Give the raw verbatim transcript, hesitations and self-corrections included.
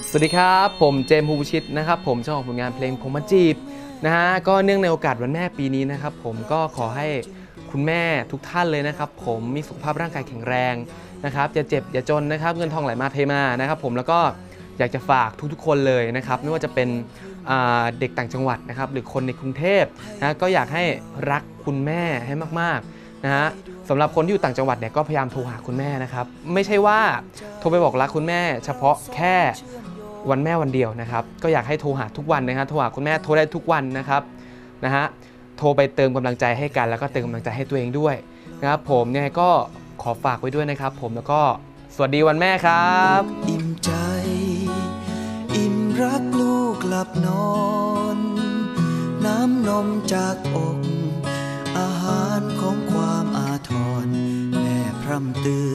สวัสดีครับผมเจมส์ภูมิชิตนะครับผมเจ้าของผลงานเพลงผมมาจีบนะฮะก็เนื่องในโอกาสวันแม่ปีนี้นะครับผมก็ขอให้คุณแม่ทุกท่านเลยนะครับผมมีสุขภาพร่างกายแข็งแรงนะครับอย่าเจ็บอย่าจนนะครับเงินทองไหลมาเทมานะครับผมแล้วก็อยากจะฝากทุกๆคนเลยนะครับไม่ว่าจะเป็นเด็กต่างจังหวัดนะครับหรือคนในกรุงเทพนะก็อยากให้รักคุณแม่ให้มากๆนะฮะสำหรับคนที่อยู่ต่างจังหวัดเนี่ยก็พยายามโทรหาคุณแม่นะครับไม่ใช่ว่าโทรไปบอกรักคุณแม่เฉพาะแค่วันแม่วันเดียวนะครับก็อยากให้โทรหาทุกวันนะครับโทรหาคุณแม่โทรได้ทุกวันนะครับนะฮะโทรไปเติมกำลังใจให้กันแล้วก็เติมกำลังใจให้ตัวเองด้วยนะครับผมยังไงก็ขอฝากไว้ด้วยนะครับผมแล้วก็สวัสดีวันแม่ครับอิ่มใจอิ่มรักลูกหลับนอนน้ำนมจากอกอาหารของความอาทรแม่พร่ำเตื